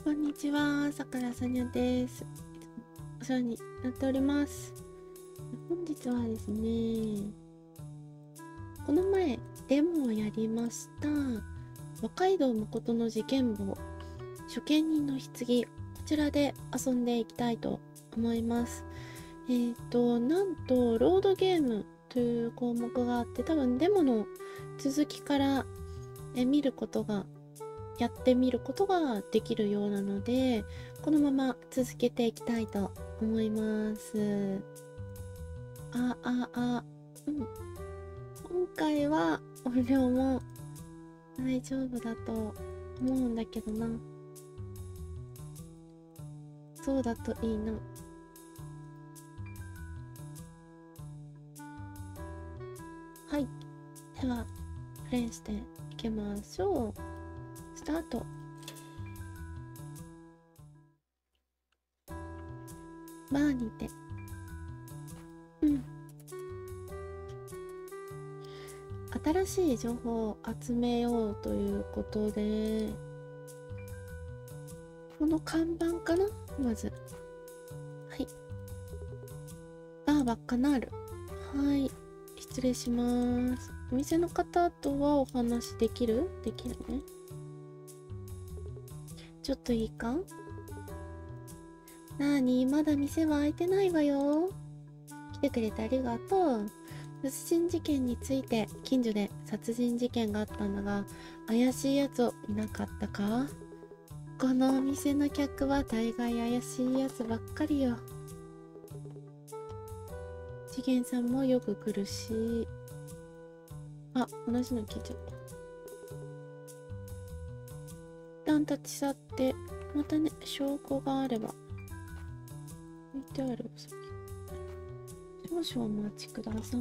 こんにちは、さくらさにゃです。お世話になっております。本日はですね、この前デモをやりました和街道誠の事件簿処刑人の棺、こちらで遊んでいきたいと思います。なんとロードゲームという項目があって、多分デモの続きからやってみることができるようなので、このまま続けていきたいと思います。今回は音量も大丈夫だと思うんだけどな。そうだといいな。はい。では、プレイしていきましょう。スタート。バーにて。新しい情報を集めようということで、この看板かな、まず。はい。バーバッカナール。はい。失礼します。お店の方とはお話できるね。ちょっといいか？なーに、まだ店は開いてないわよ。来てくれてありがとう。殺人事件について、近所で殺人事件があったんだが、怪しいやつをいなかったか？このお店の客は大概怪しいやつばっかりよ。次元さんもよく来るし。あ、同じの聞いちゃった。一旦立ち去って、またね、証拠があれば。置いてあるお酒。少々お待ちください。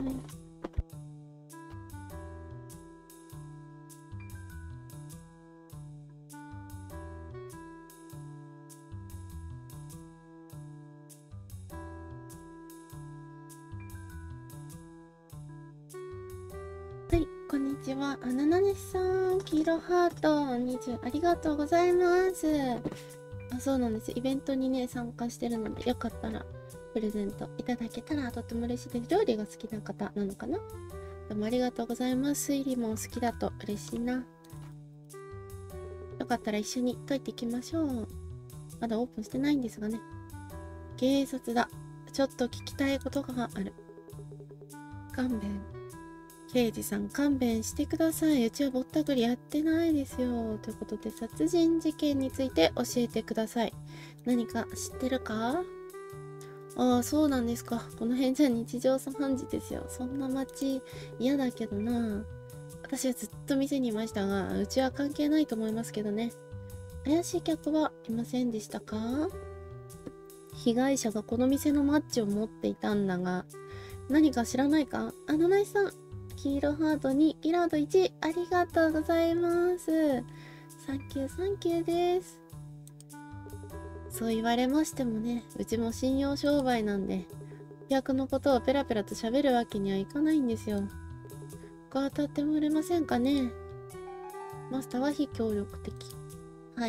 はい、こんにちは。ななねさん、黄色ハート20ありがとうございます。そうなんです。イベントにね、参加してるので、よかったらプレゼントいただけたらとても嬉しいです。料理が好きな方なのかな？どうもありがとうございます。推理も好きだと嬉しいな。よかったら一緒に解いていきましょう。まだオープンしてないんですがね。警察だ。ちょっと聞きたいことがある。勘弁。刑事さん、勘弁してください。うちはぼったくりやってないですよ。ということで、殺人事件について教えてください。何か知ってるか？ああ、そうなんですか。この辺じゃ日常茶飯事ですよ。そんな街嫌だけどな。私はずっと店にいましたが、うちは関係ないと思いますけどね。怪しい客はいませんでしたか？被害者がこの店のマッチを持っていたんだが、何か知らないか？七井さん、黄色ハートにギラード1、ありがとうございます。サンキュー、サンキューです。そう言われましてもね、うちも信用商売なんで、客のことをペラペラと喋るわけにはいかないんですよ。他当たってもらえませんかね？マスターは非協力的。はい。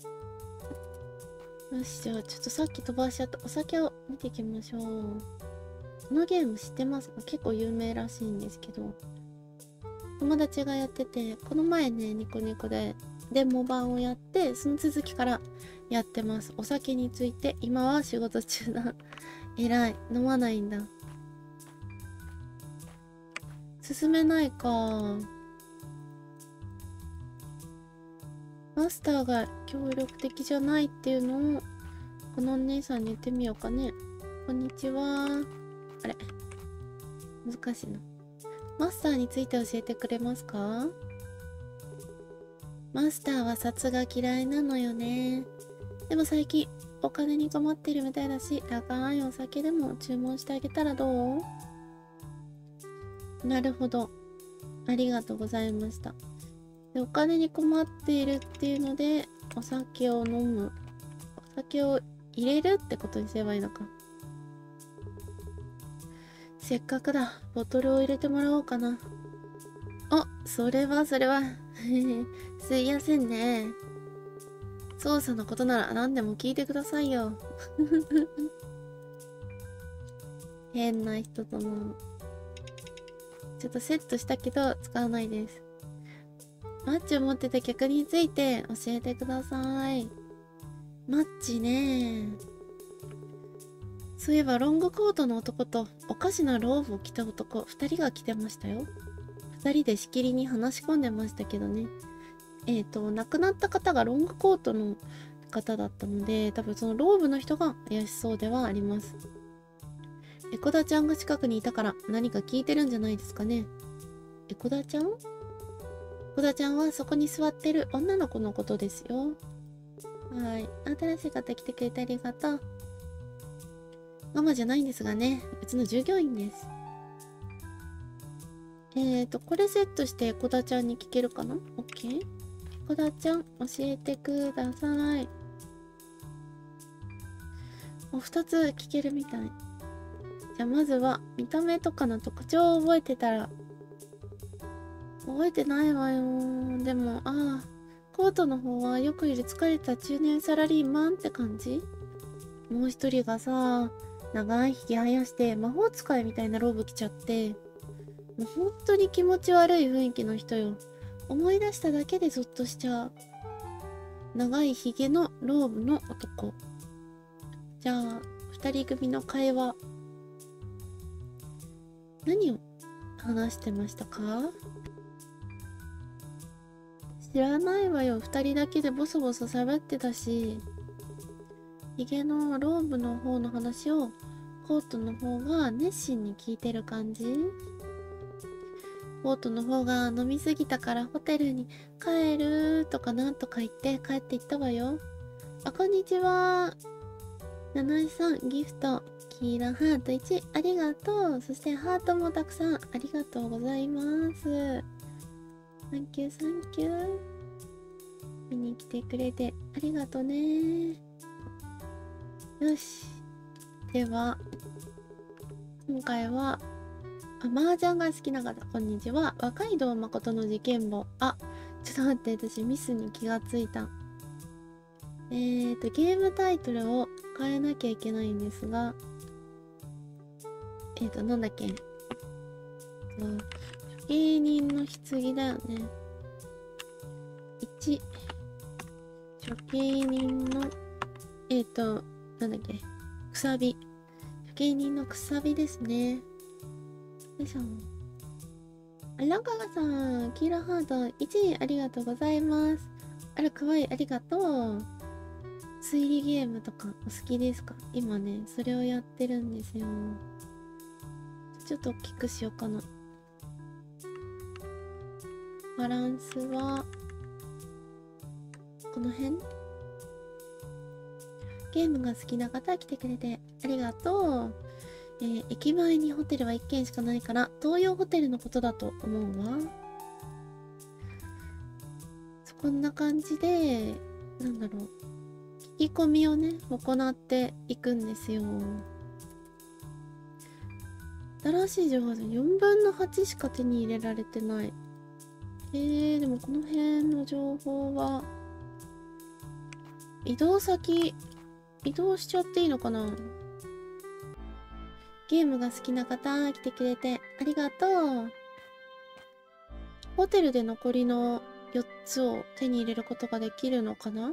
よし、じゃあちょっとさっき飛ばしちゃったお酒を見ていきましょう。このゲーム知ってますか？結構有名らしいんですけど。友達がやってて、この前ね、ニコニコでデモ版をやって、その続きからやってます。お酒について、今は仕事中だ。偉い。飲まないんだ。進めないか。マスターが協力的じゃないっていうのを、このお姉さんに言ってみようかね。こんにちは。あれ、難しいな。マスターについて教えてくれますか？マスターは札が嫌いなのよね。でも最近お金に困ってるみたいだし、高いお酒でも注文してあげたらどう？なるほど。ありがとうございました。で、お金に困っているっていうので、お酒を飲む。お酒を入れるってことにすればいいのか。せっかくだ。ボトルを入れてもらおうかな。それは。すいやせんね。 操作のことなら何でも聞いてくださいよ。変な人とも。ちょっとセットしたけど使わないです。マッチを持ってた曲について教えてください。マッチね。そういえばロングコートの男とおかしなローブを着た男2人が来てましたよ。2人でしきりに話し込んでましたけどね。亡くなった方がロングコートの方だったので、多分そのローブの人が怪しそうではあります。エコダちゃんが近くにいたから何か聞いてるんじゃないですかね。エコダちゃん？エコダちゃんはそこに座ってる女の子のことですよ。はい。新しい方来てくれてありがとう。ママじゃないんですがね。うちの従業員です。これセットしてエコダちゃんに聞けるかな？ OK？ エコダちゃん、教えてください。もう2つ聞けるみたい。じゃあまずは、見た目とかの特徴を覚えてたら。覚えてないわよ。でも、コートの方はよくいる疲れた中年サラリーマンって感じ？もう一人がさ、長いひげ生やして魔法使いみたいなローブ着ちゃって、もう本当に気持ち悪い雰囲気の人よ。思い出しただけでゾッとしちゃう。長いひげのローブの男。じゃあ、二人組の会話。何を話してましたか？知らないわよ。二人だけでボソボソ喋ってたし、ヒゲのローブの方の話をコートの方が熱心に聞いてる感じ？コートの方が飲みすぎたからホテルに帰るとかなんとか言って帰っていったわよ。こんにちは。七井さん、ギフト、キーラハート1、ありがとう。そしてハートもたくさんありがとうございます。サンキュー、サンキュー。見に来てくれてありがとね。よし。では、今回は、麻雀が好きな方、こんにちは。若い堂誠の事件簿。ちょっと待って、私ミスに気がついた。ゲームタイトルを変えなきゃいけないんですが、なんだっけ。処刑人の棺だよね。1、処刑人の、なんだっけ。くさび。処刑人のくさびですね。よいしょ。ラカガさん、キーラハート1位ありがとうございます。かわいい、ありがとう。推理ゲームとかお好きですか？今ね、それをやってるんですよ。ちょっと大きくしようかな。バランスは、この辺？ゲームが好きな方来てくれてありがとう。駅前にホテルは1軒しかないから、東洋ホテルのことだと思うわ。こんな感じで、なんだろう。聞き込みをね、行っていくんですよ。新しい情報で4分の8しか手に入れられてない。でもこの辺の情報は、移動先、移動しちゃっていいのかな？ゲームが好きな方、来てくれてありがとう。ホテルで残りの4つを手に入れることができるのかな？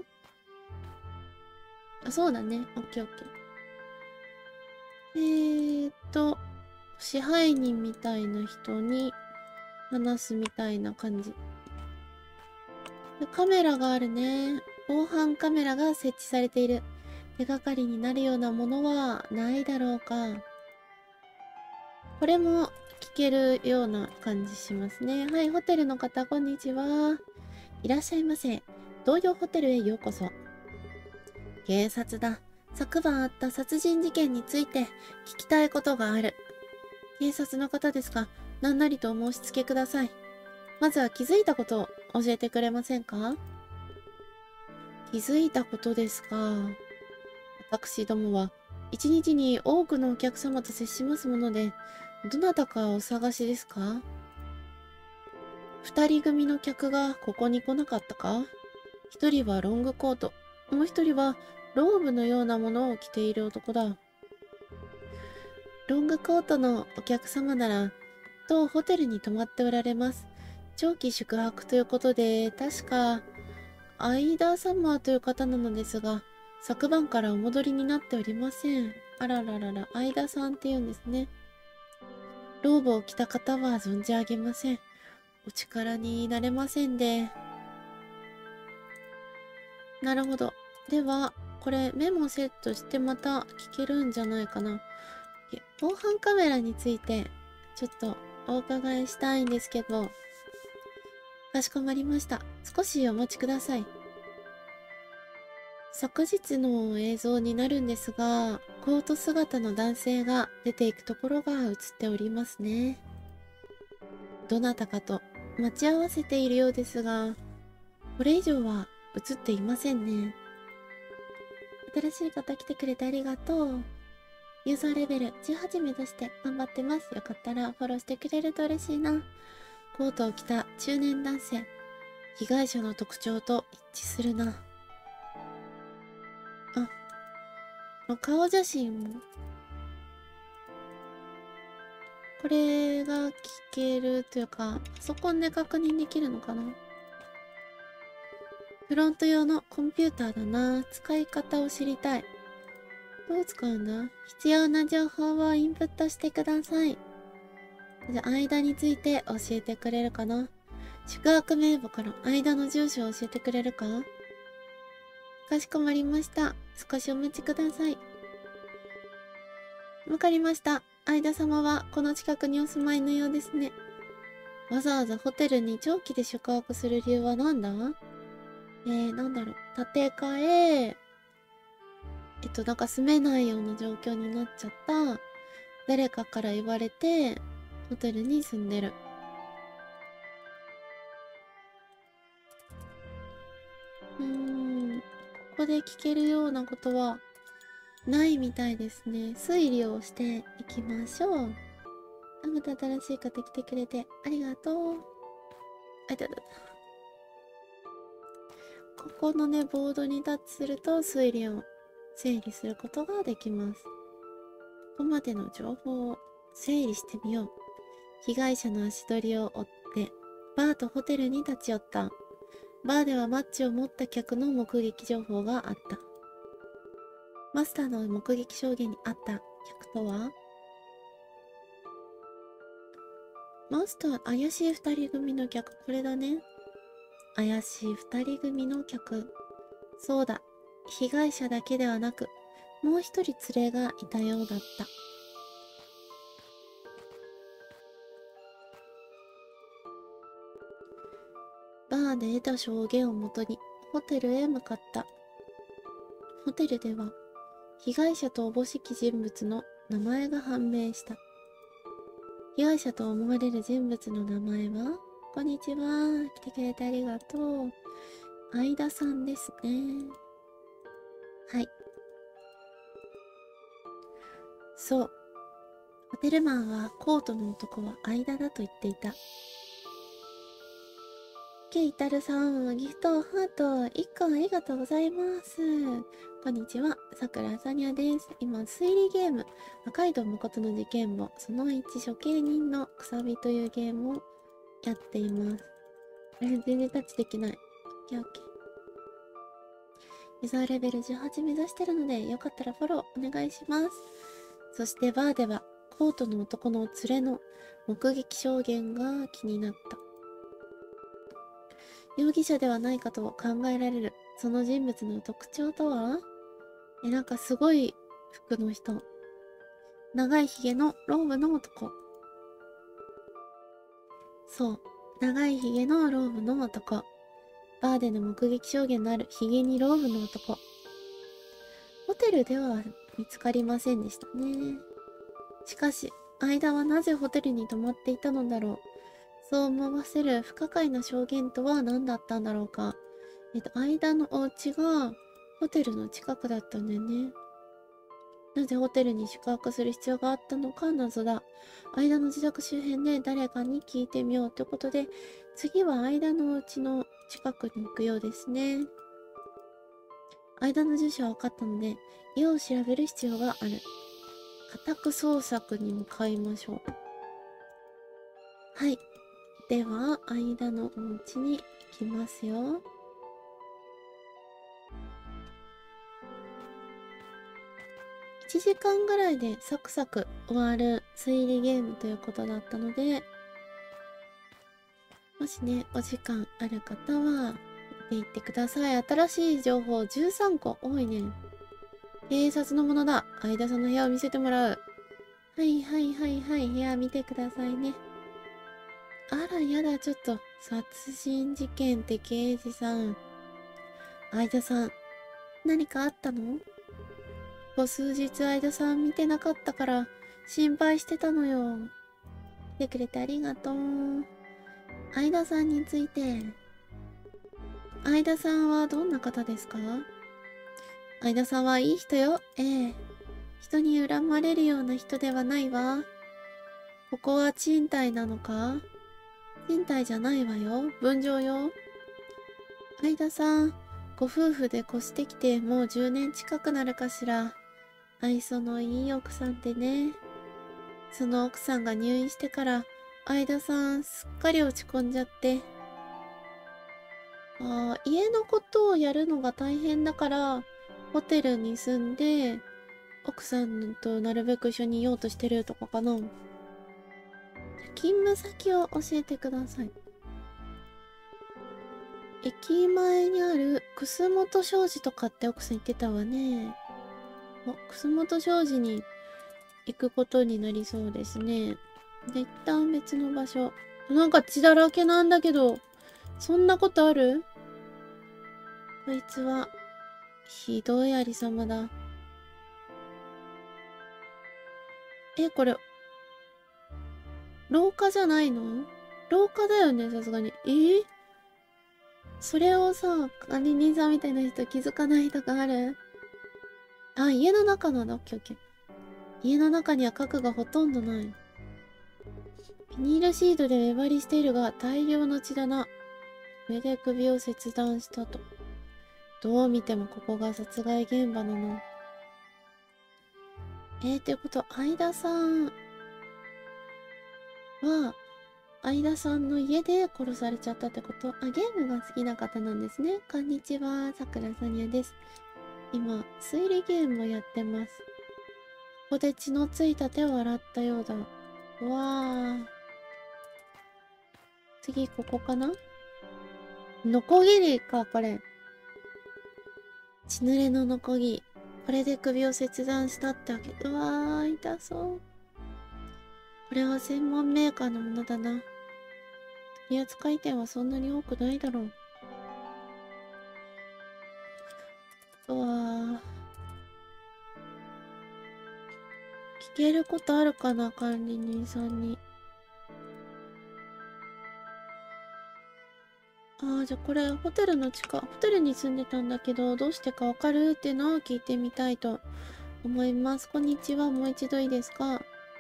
そうだね。オッケーオッケー。支配人みたいな人に話すみたいな感じ。カメラがあるね。防犯カメラが設置されている。手がかりになるようなものはないだろうか。これも聞けるような感じしますね。はい、ホテルの方、こんにちは。いらっしゃいませ。東洋ホテルへようこそ。警察だ。昨晩あった殺人事件について聞きたいことがある。警察の方ですが、何なりとお申し付けください。まずは気づいたことを教えてくれませんか？気づいたことですか。私どもは一日に多くのお客様と接しますもので、どなたかお探しですか？二人組の客がここに来なかったか？一人はロングコート、 もう一人はローブのようなものを着ている男だ。ロングコートのお客様なら、当ホテルに泊まっておられます。長期宿泊ということで、確か、アイダ様という方なのですが、昨晩からお戻りになっておりません。あらららら、アイダさんって言うんですね。ローブを着た方は存じ上げません。お力になれませんで。なるほど。では、これメモセットしてまた聞けるんじゃないかな。防犯カメラについて、ちょっとお伺いしたいんですけど、かしこまりました。少しお待ちください。昨日の映像になるんですが、コート姿の男性が出ていくところが映っておりますね。どなたかと待ち合わせているようですが、これ以上は映っていませんね。新しい方来てくれてありがとう。ユーザーレベル18目指して頑張ってます。よかったらフォローしてくれると嬉しいな。コートを着た中年男性。被害者の特徴と一致するな。顔写真も。これが聞けるというか、パソコンで確認できるのかな。フロント用のコンピューターだな。使い方を知りたい。どう使うんだ？必要な情報をインプットしてください。じゃあ、間について教えてくれるかな？宿泊名簿から間の住所を教えてくれるか？かしこまりました。少しお待ちください。わかりました。間様はこの近くにお住まいのようですね。わざわざホテルに長期で宿泊する理由は何だ？なんだろう。建て替え、なんか住めないような状況になっちゃった。誰かから言われて、ホテルに住んでる。ここで聞けるようなことはないみたいですね。推理をしていきましょう。また新しい方来てくれてありがとう。ここのね、ボードにタッチすると推理を整理することができます。ここまでの情報を整理してみよう。被害者の足取りを追って、バーとホテルに立ち寄った。バーではマッチを持った客の目撃情報があった。マスターの目撃証言にあった客とは？マスター、怪しい二人組の客、これだね。怪しい二人組の客。そうだ。被害者だけではなく、もう一人連れがいたようだった。バーで得た証言をもとに、ホテルへ向かった。ホテルでは、被害者とおぼしき人物の名前が判明した。被害者と思われる人物の名前は、こんにちは。来てくれてありがとう。相田さんですね。はい。そう。ホテルマンはコートの男は相田だと言っていた。ケイタルさん、ギフト、ハート、1個ありがとうございます。こんにちは、さくらさにゃです。今、推理ゲーム、赤井戸誠の事件簿、その1、処刑人のくさびというゲームをやっています。全然タッチできない。オッケーオッケー。ユーザーレベル18目指してるので、よかったらフォローお願いします。そしてバーでは、コートの男の連れの目撃証言が気になった。容疑者ではないかと考えられるその人物の特徴とは？なんかすごい服の人。長いひげのローブの男。そう。長いひげのローブの男。バーでの目撃証言のあるひげにローブの男。ホテルでは見つかりませんでしたね。しかし、間はなぜホテルに泊まっていたのだろう。そう思わせる不可解な証言とは何だったんだろうか。間のお家がホテルの近くだったんだよね。なぜホテルに宿泊する必要があったのか謎だ。間の自宅周辺で誰かに聞いてみようということで、次は間のお家の近くに行くようですね。 間の住所は分かったので、家を調べる必要がある。家宅捜索に向かいましょう。はい。では、間のお家に行きますよ。1時間ぐらいでサクサク終わる推理ゲームということだったので、もしね、お時間ある方は、見ていってください。新しい情報13個。多いね。警察のものだ。相田さんの部屋を見せてもらう。はいはいはいはい。部屋見てくださいね。あら、やだ、ちょっと。殺人事件って刑事さん。相田さん、何かあったの？ここ数日相田さん見てなかったから、心配してたのよ。来てくれてありがとう。相田さんについて。相田さんはどんな方ですか？相田さんはいい人よ。ええ。人に恨まれるような人ではないわ。ここは賃貸なのか？賃貸じゃないわよ。分譲よ。相田さん、ご夫婦で越してきてもう10年近くなるかしら。愛想のいい奥さんでね。その奥さんが入院してから、相田さんすっかり落ち込んじゃって。家のことをやるのが大変だから、ホテルに住んで、奥さんとなるべく一緒にいようとしてるとかかな。勤務先を教えてください。駅前にある楠本商事とかって奥さん言ってたわね。楠本商事に行くことになりそうですね。で、一旦別の場所。なんか血だらけなんだけど、そんなことある？こいつは、ひどいありさまだ。これ、廊下じゃないの？廊下だよね、さすがに。それをさ、管理人さんみたいな人気づかないとかある？あ、家の中なんだ。オッケーオッケー。家の中には家具がほとんどない。ビニールシートで目張りしているが、大量の血だな。上で首を切断したと。どう見てもここが殺害現場なの。ってこと、相田さんは、相田さんの家で殺されちゃったってこと？ゲームが好きな方なんですね。こんにちは、さくらさにゃです。今、推理ゲームをやってます。ここで血のついた手を洗ったようだ。うわー。次、ここかな？ノコギリか、これ。血濡れのノコギリ。これで首を切断したってわけ。うわー、痛そう。これは専門メーカーのものだな。取扱店はそんなに多くないだろう。うわー。聞けることあるかな、管理人さんに。じゃあこれ、ホテルのホテルに住んでたんだけど、どうしてかわかるっていうのを聞いてみたいと思います。こんにちは、もう一度いいですか？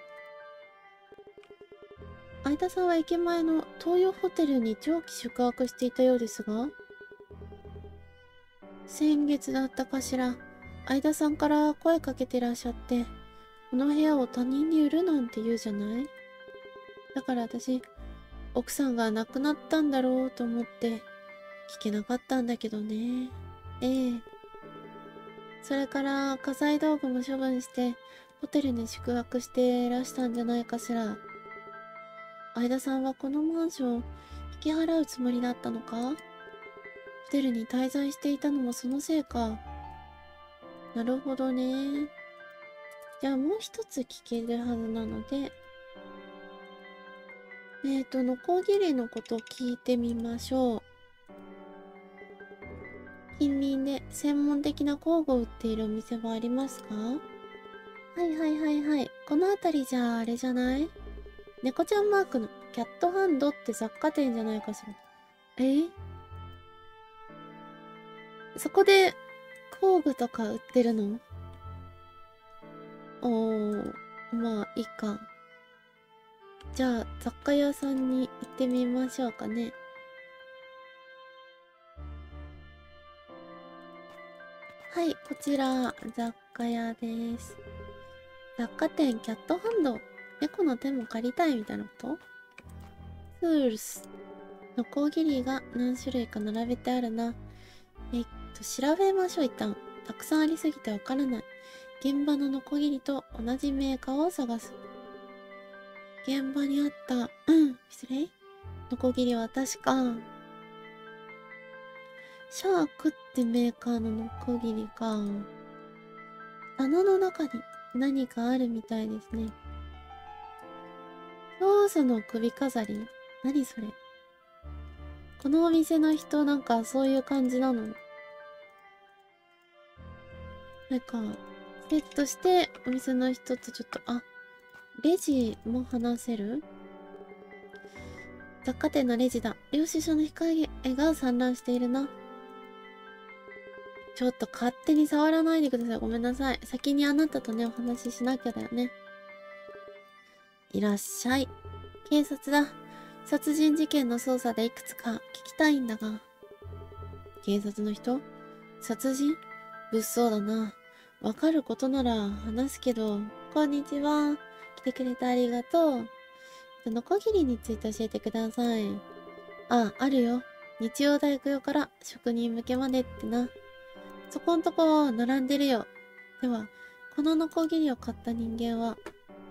相田さんは駅前の東洋ホテルに長期宿泊していたようですが、先月だったかしら、相田さんから声かけてらっしゃって、この部屋を他人に売るなんて言うじゃない？だから私、奥さんが亡くなったんだろうと思って聞けなかったんだけどね。それから家財道具も処分してホテルに宿泊してらしたんじゃないかしら。相田さんはこのマンションを引き払うつもりだったのか？ホテルに滞在していたのもそのせいか。なるほどね。じゃあもう一つ聞けるはずなので、ノコギリのことを聞いてみましょう。近隣で専門的な工具を売っているお店はありますか？はいはいはいはい。この辺りじゃあれじゃない？猫ちゃんマークのキャットハンドって雑貨店じゃないかしら。そこで工具とか売ってるの？まあいいか。じゃあ雑貨屋さんに行ってみましょうかね。 はい、こちら、雑貨屋です。雑貨店キャットハンド。猫の手も借りたいみたいなこと？ツールス。ノコギリが何種類か並べてあるな。調べましょう、一旦。たくさんありすぎてわからない。現場のノコギリと同じメーカーを探す。現場にあった、失礼。ノコギリは確か、シャークってメーカーのノコギリか。棚の中に何かあるみたいですね。教祖の首飾り？何それ？このお店の人なんかそういう感じなの？なんか、セットしてお店の人とちょっと、レジも話せる？雑貨店のレジだ。領収書の控えが散乱しているな。ちょっと勝手に触らないでください。ごめんなさい。先にあなたとね、お話ししなきゃだよね。いらっしゃい。警察だ。殺人事件の捜査でいくつか聞きたいんだが。警察の人？殺人？物騒だな。わかることなら話すけど。こんにちは。来てくれてありがとう。ノコギリについて教えてください。あるよ。日曜大工用から職人向けまでってな。そこんとこ並んでるよ。では、このノコギリを買った人間は、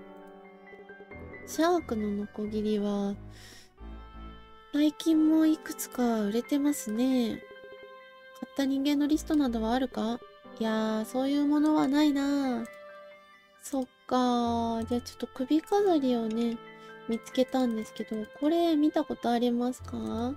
シャークのノコギリは、最近もいくつか売れてますね。買った人間のリストなどはあるか？いやー、そういうものはないな。そっかー。じゃあちょっと首飾りをね、見つけたんですけど、これ見たことありますか？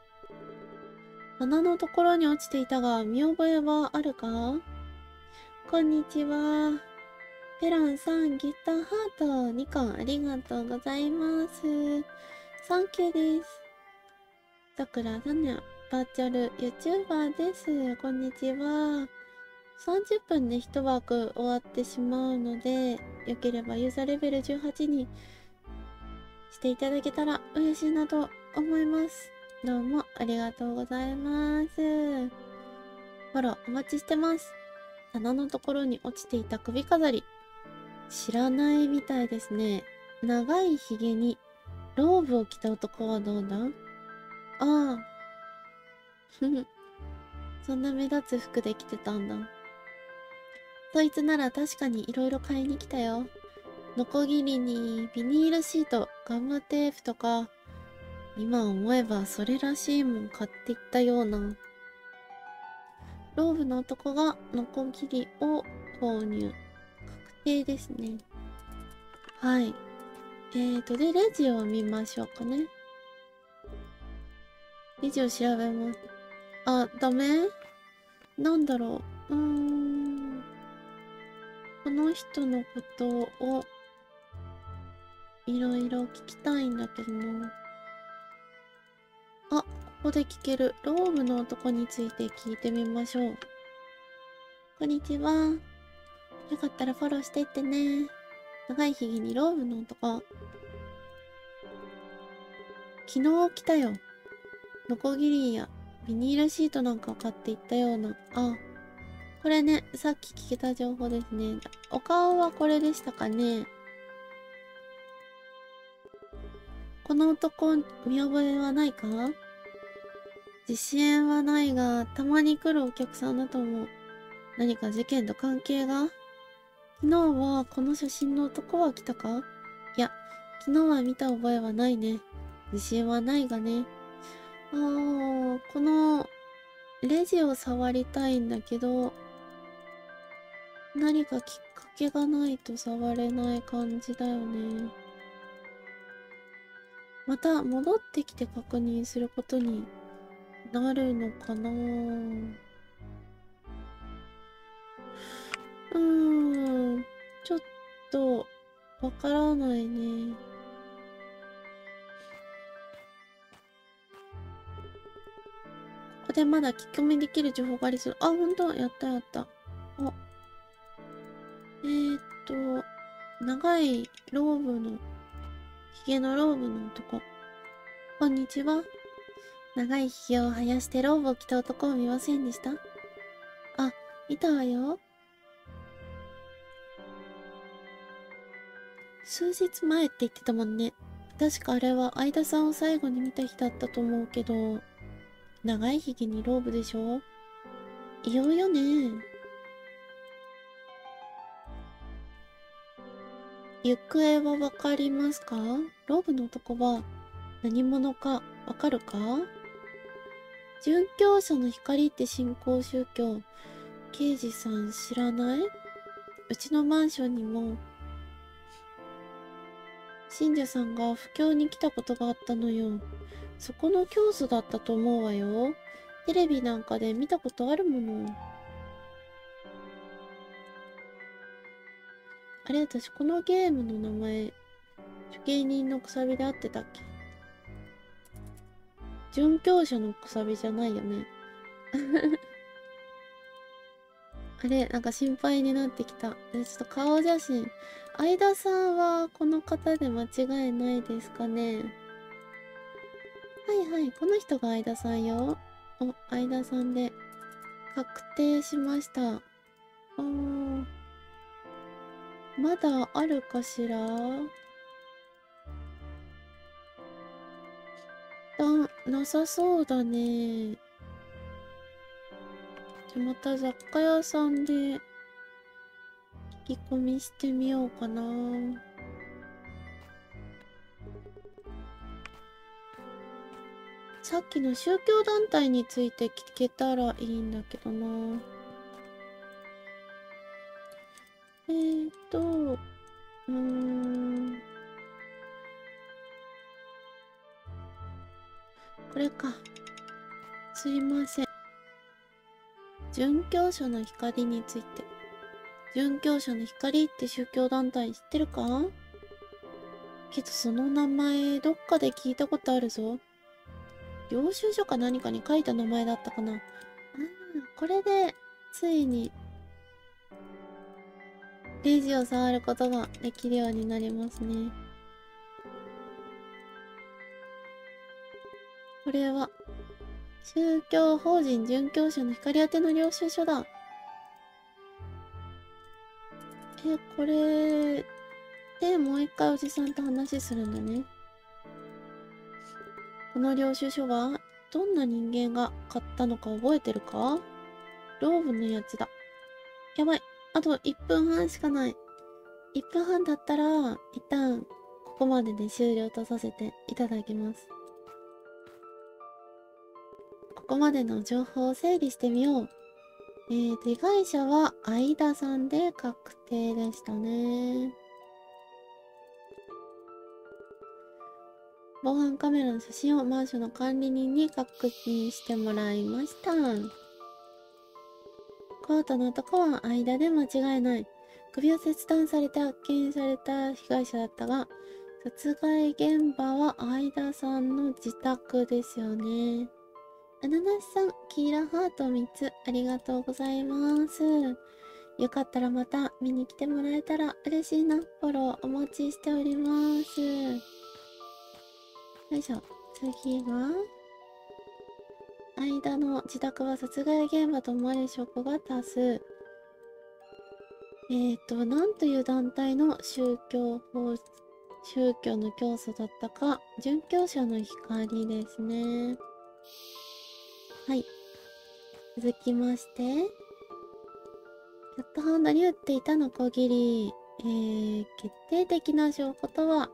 棚のところに落ちていたが、見覚えはあるか？こんにちは。ペランさん、ギターハート2個ありがとうございます。サンキューです。さくらさんね、バーチャル YouTuber です。こんにちは。30分で1枠終わってしまうので、よければユーザーレベル18にしていただけたら嬉しいなと思います。どうもありがとうございます。フォローお待ちしてます。棚のところに落ちていた首飾り。知らないみたいですね。長いひげにローブを着た男はどうだ？ああ。ふふ。そんな目立つ服で着てたんだ。そいつなら確かに色々買いに来たよ。ノコギリにビニールシート、ガムテープとか、今思えばそれらしいもん買っていったような。ローブの男がノコギリを購入。確定ですね。はい。で、レジを見ましょうかね。レジを調べます。ダメ？なんだろう。この人のことを、いろいろ聞きたいんだけどな。ここで聞ける。ローブの男について聞いてみましょう。こんにちは。よかったらフォローしていってね。長いひげにローブの男。昨日来たよ。ノコギリやビニールシートなんかを買っていったような。これね、さっき聞けた情報ですね。お顔はこれでしたかね。この男、見覚えはないか？自信はないが、たまに来るお客さんだと思う。何か事件と関係が？昨日はこの写真の男は来たか？いや、昨日は見た覚えはないね。自信はないがね。このレジを触りたいんだけど、何かきっかけがないと触れない感じだよね。また戻ってきて確認することになるのかな？ちょっとわからないね。ここでまだ聞き込みできる情報がありそう。ほんと？やったやった。長いローブの、ヒゲのローブの男。こんにちは。長いひげを生やしてローブを着た男を見ませんでした？ 見たわよ。数日前って言ってたもんね。確かあれは相田さんを最後に見た日だったと思うけど、長いひげにローブでしょ？異様よね。行方はわかりますか？ローブの男は何者かわかるか？殉教者の光って新興宗教、刑事さん知らない？うちのマンションにも信者さんが布教に来たことがあったのよ。そこの教祖だったと思うわよ。テレビなんかで見たことあるもの。あれ、私このゲームの名前、芸人のくさびで合ってたっけ？殉教者のくさびじゃないよね。あれ、なんか心配になってきた。ちょっと顔写真。相田さんはこの方で間違いないですかね。はいはい、この人が相田さんよ。お、相田さんで確定しました。まだあるかしら？なさそうだね。じゃ、また雑貨屋さんで聞き込みしてみようかな。さっきの宗教団体について聞けたらいいんだけどな。これか。すいません。殉教者の光について。殉教者の光って宗教団体知ってるか？けどその名前どっかで聞いたことあるぞ。領収書か何かに書いた名前だったかな。これでついにレジを触ることができるようになりますね。これは宗教法人殉教者の光宛ての領収書だ。これでもう一回おじさんと話するんだね。この領収書はどんな人間が買ったのか覚えてるか？ローブのやつだ。やばい。あと1分半しかない。1分半だったら、一旦、ここまでで終了とさせていただきます。ここまでの情報を整理してみよう。被害者は相田さんで確定でしたね。防犯カメラの写真をマンションの管理人に確認してもらいました。コートの男は間で間違いない。首を切断されて発見された被害者だったが、殺害現場は相田さんの自宅ですよね。アナナスさん、黄色ハート3つありがとうございます。よかったらまた見に来てもらえたら嬉しいな。フォローお待ちしております。よいしょ。次は、間の自宅は殺害現場と思われる証拠が多数。なんという団体の宗教の教祖だったか、殉教者の光ですね。はい。続きまして、キャットハンドに打っていたノコギリ。決定的な証拠とは、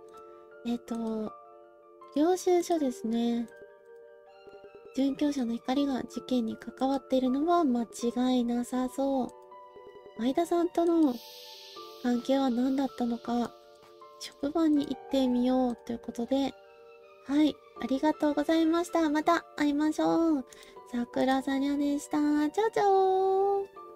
領収書ですね。殉教者の光が事件に関わっているのは間違いなさそう。相田さんとの関係は何だったのか、職場に行ってみようということで、はい、ありがとうございました。また会いましょう。桜さにゃでした。チャオチャオー。